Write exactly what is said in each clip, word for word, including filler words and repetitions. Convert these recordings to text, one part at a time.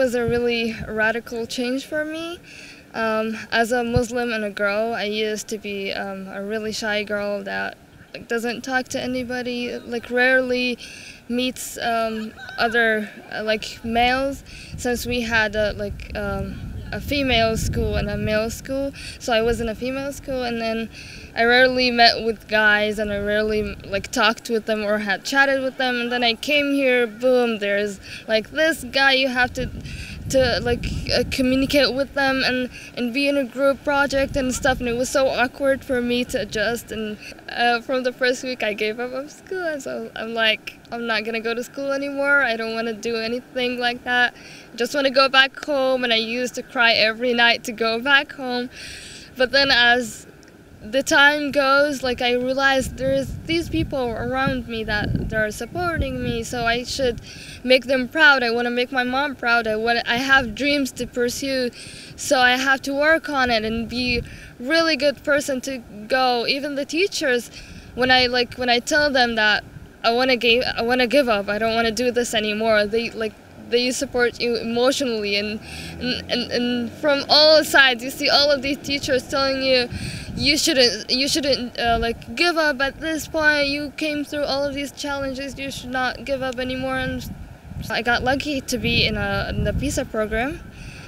was a really radical change for me. Um, as a Muslim and a girl, I used to be um, a really shy girl that like, doesn't talk to anybody, like rarely meets um, other uh, like males, since we had a, like um, a female school and a male school. So I was in a female school, and then I rarely met with guys, and I rarely like talked with them or had chatted with them. And then I came here, boom, there's like this guy, you have to to like uh, communicate with them and and be in a group project and stuff, and it was so awkward for me to adjust. And uh, from the first week I gave up of school, and so I'm like, I'm not gonna go to school anymore. I don't want to do anything like that. I just want to go back home. And I used to cry every night to go back home. But then as the time goes, like I realized there's these people around me that they're supporting me, so I should make them proud. I want to make my mom proud. I want I have dreams to pursue, so I have to work on it and be really good person to go. Even the teachers, when I like when I tell them that I want to give I want to give up, I don't want to do this anymore, they like they support you emotionally, and and, and and from all sides you see all of these teachers telling you you shouldn't you shouldn't uh, like give up at this point. You came through all of these challenges, you should not give up anymore. And I got lucky to be in a in the PISA program,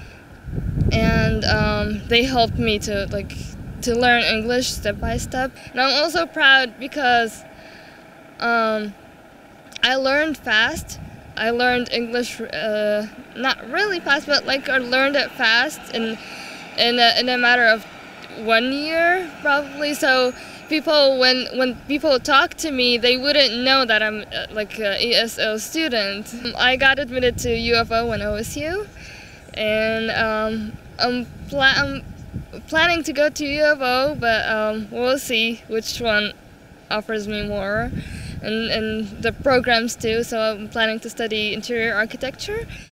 and um, they helped me to like to learn English step by step. And I'm also proud because um, I learned fast. I learned English uh, not really fast, but like I learned it fast in in a, in a matter of one year probably. So people, when when people talk to me, they wouldn't know that I'm uh, like a E S L student. I got admitted to U of O and O S U, and um, I'm, pla I'm planning to go to U of O, but um, we'll see which one offers me more, and, and the programs too. So I'm planning to study interior architecture.